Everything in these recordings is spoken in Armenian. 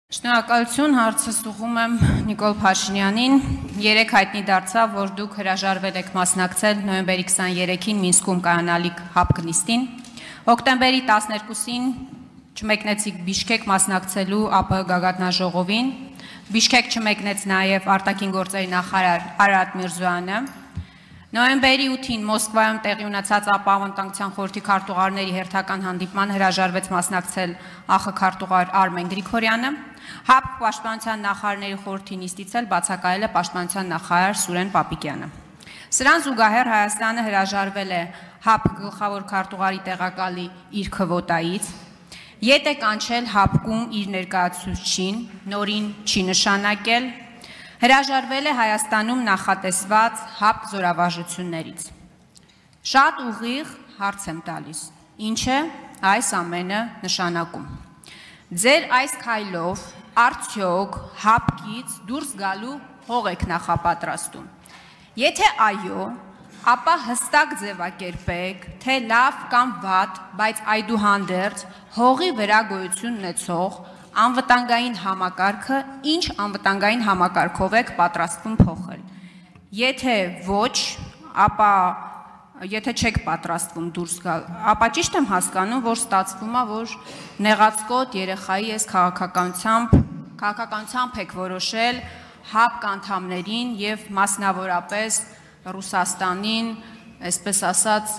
Շնորհակալություն, հարցս ուղղում եմ Նիկոլ Փաշինյանին։ Երեկ հայտնի դարձավ, որ դուք հրաժարվել եք մասնակցել նոյեմբերի 23-ին Մինսկում կայանալիք ՀԱՊԿ նիստին։ Հոկտեմբերի 12-ին չմեկնեցիք Բիշկեք մասնակցելու ԱՊՀ գագաթնաժողովին։ Բիշկեք չմեկնեց նաև արտաքին գործերի նախարար Արարատ Միրզոյանը։ Նոյեմբերի 8-ին Մոսկվայում տեղի ունեցած ԱՊՀ անվտանգության խորհրդի քարտուղարների հերթական հանդիպման հրաժարվեց մասնակցել ԱԽ քարտուղար Արմեն Գրիգորյանը։ ՀԱՊԿ պաշտպանության նախարարների խորհրդի նիստից էլ բացակայել է պաշտպանության նախարար Սուրեն Պապիկյանը։ Սրան զուգահեռ Հայաստանը հրաժարվել է ՀԱՊԿ գլխավոր քարտուղարի տեղակալի իր քվոտայից, ետ է կանչել ՀԱՊԿ-ում իր ներկայացուցչին, նորին չի նշանակել, հրաժարվել է Հայաստանում նախատեսված ՀԱՊԿ զորավարժություններից։ Շատ ուղիղ հարց եմ տալիս, ինչ է այս ամենը նշանակում։ Ձեր այս քայլով արդյոք ՀԱՊԿ-ից դուրս գալու հող եք նախապատրաստում։ Եթե այո, ապա հստակ ձևակերպեք, թե լավ կամ վատ, բայց այդուհանդերձ հողի վրա գոյություն ունեցող անվտանգային համակարգը ինչ անվտանգային համակարգով եք պատրաստվում փոխել։ Եթե ոչ, ապա եթե չեք պատրաստվում դուրս գալ, ապա ճիշտ եմ հասկանում, որ ստացվում է, որ նեղացկոտ երեխայի այս քաղաքականությամբ եք որոշել ՀԱՊԿ անդամներին եւ մասնավորապես Ռուսաստանին, այսպես ասած,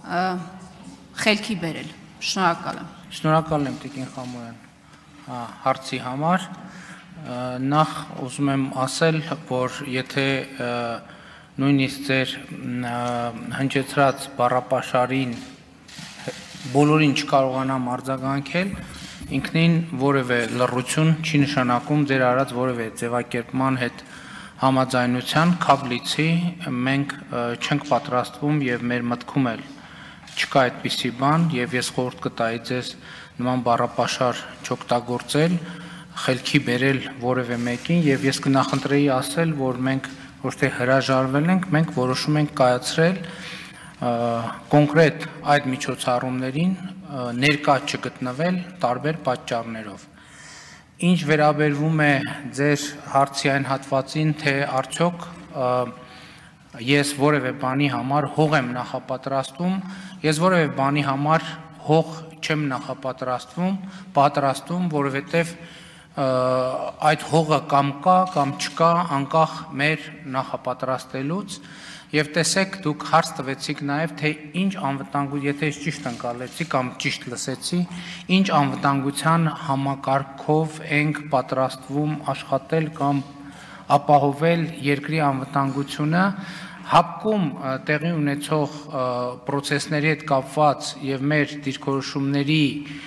խելքի բերել։ Շնորհակալ եմ։ Շնորհակալ եմ Տիկին Խամոյան հարցի համար։ Նախ ուզում եմ ասել, որ եթե նույնիսկ ձեր հնչեցրած բառապաշարին բոլորին չկարողանամ արձագանքել, ինքնին որևէ լռություն չի նշանակում ձեր արած որևէ ձևակերպման հետ համաձայնության, քաբլիցի մենք չենք պատրաստվում եւ մեր մտքում էլ չկա այդպիսի բան եւ ես խորհուրդ կտայի ձեզ նման բառապաշար չօգտագործել, խելքի բերել որևէ մեկին եւ ես կնախընտրեի ասել, որ մենք ոչ թե հրաժարվել ենք, մենք որոշում ենք կայացրել կոնկրետ այդ միջոցառումներին ներկա չգտնվել տարբեր պատճառներով։ Ինչ վերաբերվում է ձեր հարցի այն հատվածին, թե արդյոք ես որևէ բանի համար հող եմ նախապատրաստում, ես որևէ բանի համար հող չեմ նախապատրաստում, որովհետև այդ հողը կամ կա, կամ չկա, անկախ մեր նախապատրաստելուց, եւ տեսեք դուք հարց տվեցիք նաեւ, թե ինչ անվտանգություն, եթե ես ճիշտ ընկալեցի կամ ճիշտ լսեցի, ինչ անվտանգության համակարգով ենք պատրաստվում աշխատել կամ ապահովել երկրի անվտանգությունը, ՀԱՊԿ-ում տեղի ունեցող պրոցեսների հետ կապված եւ մեր դիրքորոշումների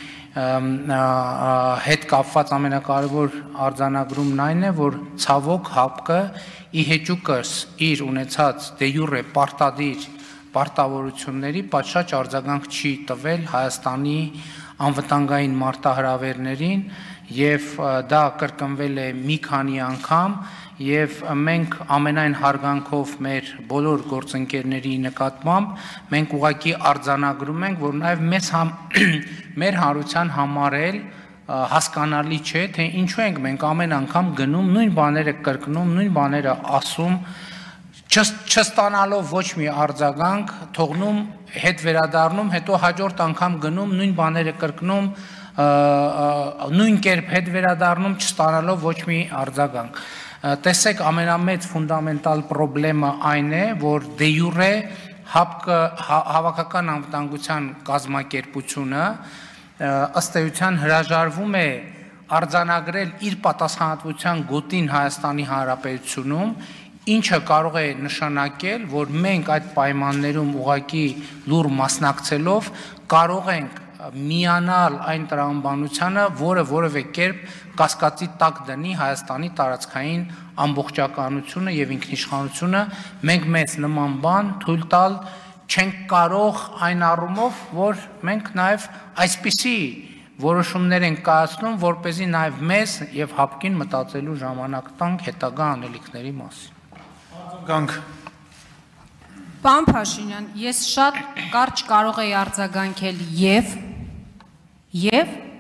հետ կապված ամենակարևոր արձանագրումն այն է, որ ցավոք ՀԱՊԿ-ը ի հեճուկս իր ունեցած դե յուրե պարտադիր պարտավորությունների պատշաճ արձագանք չի տվել Հայաստանի անվտանգային մարտահրավերներին եւ դա կրկնվել է մի քանի անգամ եւ մենք ամենայն հարգանքով մեր բոլոր գործընկերների նկատմամբ մենք ուղղակի արձանագրում ենք, որ նաեւ մեր հանրության համար էլ հասկանալի չէ, թե ինչու ենք մենք ամեն անգամ գնում, նույն բաները կրկնում, նույն բաները ասում, չստանալով ոչ մի արձագանք, թողնում, հետ վերադառնում, հետո հաջորդ անգամ գնում, նույն բաները կրկնում, նույն կերպ հետ վերադառնում, չստանալով ոչ մի արձագանք։ Տեսեք, ամենամեծ ֆունդամենտալ պրոբլեմը այն է, որ դե յուրե ՀԱՊԿ հավաքական անվտանգության կազմակերպությունը ըստ էության հրաժարվում է արձանագրել իր պատասխանատվության գոտին Հայաստանի Հանրապետությունում, ինչը կարող է նշանակել, որ մենք այդ պայմաններում ուղղակի լուր մասնակցելով կարող ենք միանալ այն տրամաբանությանը, որը որևէ կերպ կասկածի տակ դնի Հայաստանի տարածքային ամբողջականությունը եւ ինքնիշխանությունը, մենք մեզ նման բան թույլ տալ չենք կարող այն առումով, որ մենք նաեւ այսպիսի որոշումներ ենք կայացնում, որպեսզի նաեւ մեզ եւ ՀԱՊԿ-ին մտածելու ժամանակ տանք հետագա անելիքների մասին։ Պարոն Փաշինյան, ես շատ կարճ կարող եի արձագանքել եւ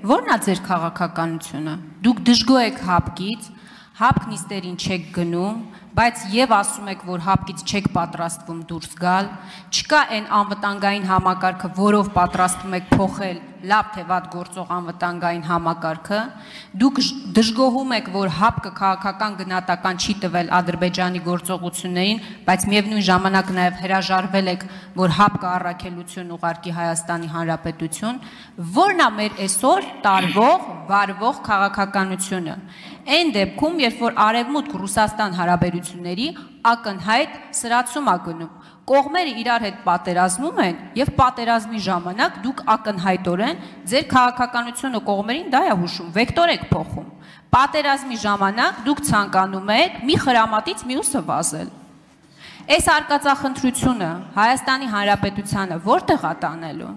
ո՞րն է ձեր քաղաքականությունը։ Դուք դժգոհ եք հապկից, հապկնիստերին չեք գնում, բայց եւ ասում եք, որ հապկից չեք պատրաստվում դուրս գալ, չկա այն անվտանգային համակարգը, որով պատրաստվում եք փոխել լավ թե վատ գործող անվտանգային համակարգը, դուք դժգոհում եք, որ հապկը քաղաքական գնահատական չի տվել Ադրբեջանի գործողություններին, բայց միևնույն ժամանակ նաև հրաժարվել եք, որ հապկը առաքելություն ուղարկի Հայաստանի Հանրապետություն, որն է մեր այսօր տարվող, վարվող քաղաքականությունը։ Այն դեպքում, երբ որ Արևմուտք-Ռուսաստան հարաբերությունների ակնհայտ սրացում է գնում, կողմերը իրար հետ պատերազմում են եւ պատերազմի ժամանակ դուք ակնհայտորեն ձեր քաղաքականությունը կողմերին դա է հուշում, վեկտոր եք փոխում։ Պատերազմի ժամանակ դուք ցանկանում եք մի խրամատից մյուսը վազել։ Այս արկածախնդրությունը Հայաստանի Հանրապետությանը որտեղ է տանելու։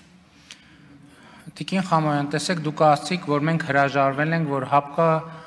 Տիկին Խամոյան, տեսեք, դուք ասացիք, որ մենք հրաժարվել ենք, որ հապկը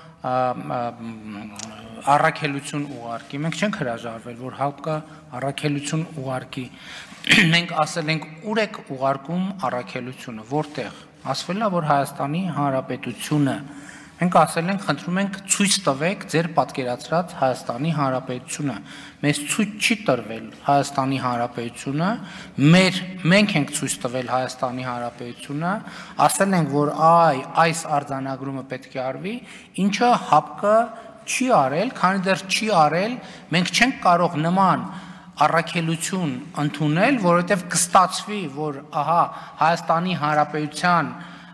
առաքելություն ուղարկի, մենք չենք հրաժարվել, որ հապկը առաքելություն ուղարկի, մենք ասել ենք ուր եք ուղարկում առաքելությունը, որտեղ, ասվել է, որ Հայաստանի Հանրապետությունը, մենք ասել ենք, խնդրում ենք ցույց տվեք ձեր պատկերացրած Հայաստանի Հանրապետությունը, մեզ ցույց չի տրվել Հայաստանի Հանրապետությունը, մենք ենք ցույց տվել Հայաստանի Հանրապետությունը, ասել ենք, որ այս արձանագրումը պետք է արվի, ինչը հապկը չի արել, քանի դեռ չի արել, մենք չենք կարող նման առաքելություն ընդունել, որովհետև կստացվի, որ ահա Հայաստանի Հանրապետության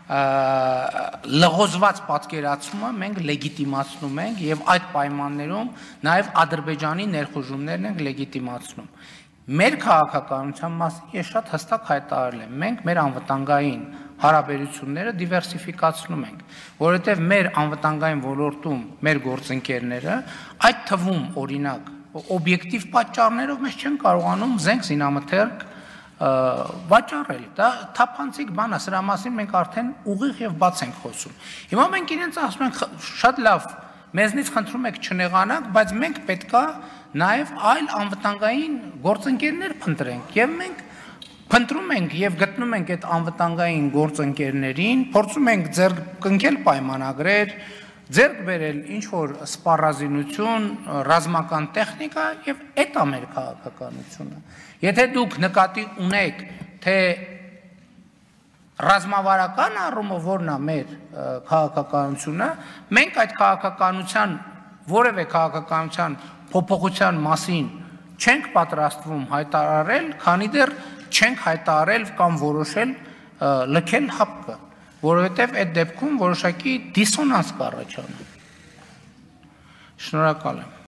լղոզված պատկերացումը մենք լեգիտիմացնում ենք եւ այդ պայմաններում նաեւ Ադրբեջանի ներխուժումներն ենք լեգիտիմացնում։ Մեր քաղաքականության մասին ես շատ հստակ հայտարարել եմ, մենք մեր անվտանգային հարաբերությունները դիվերսիֆիկացնում ենք, որովհետև մեր անվտանգային ոլորտում մեր գործընկերները այդ թվում օրինակ օբյեկտիվ պատճառներով մեզ չեն կարողանում զենք զինամթերք վաճառել, դա թափանցիկ բան է, սրա մասին մենք արդեն ուղիղ եւ բաց ենք խոսում։ Հիմա մենք իրենց ասում ենք շատ լավ, մեզնից խնդրում եք չնեղանաք, բայց մենք պետքա նաեւ այլ անվտանգային գործընկերներ փնտրենք եւ մենք փնտրում ենք եւ գտնում ենք այդ անվտանգային գործընկերներին, փորձում ենք ձեռք կնքել պայմանագրեր, ձեռք բերել ինչ որ սպառազինություն, ռազմական տեխնիկա եւ այդ է մեր քաղաքականությունը։ Եթե դուք նկատի ունեք, թե ռազմավարական առումով որն է մեր քաղաքականությունը, մենք այդ քաղաքականության որևէ քաղաքականության փոփոխության մասին չենք պատրաստվում հայտարարել, քանի դեռ չենք հայտարարել կամ որոշել լքել հապկը, որովհետև այդ դեպքում որոշակի դիսոնանս կառաջանա։ Շնորհակալ եմ։